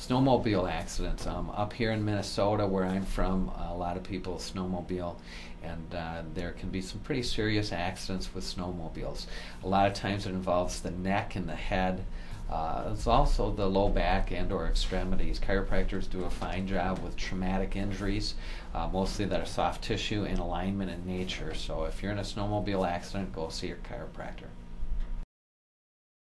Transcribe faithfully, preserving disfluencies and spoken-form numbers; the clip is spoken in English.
Snowmobile accidents. Um, up here in Minnesota, where I'm from, a lot of people snowmobile, and uh, there can be some pretty serious accidents with snowmobiles. A lot of times it involves the neck and the head. Uh, it's also the low back and or extremities. Chiropractors do a fine job with traumatic injuries, uh, mostly that are soft tissue and alignment in nature. So if you're in a snowmobile accident, go see your chiropractor.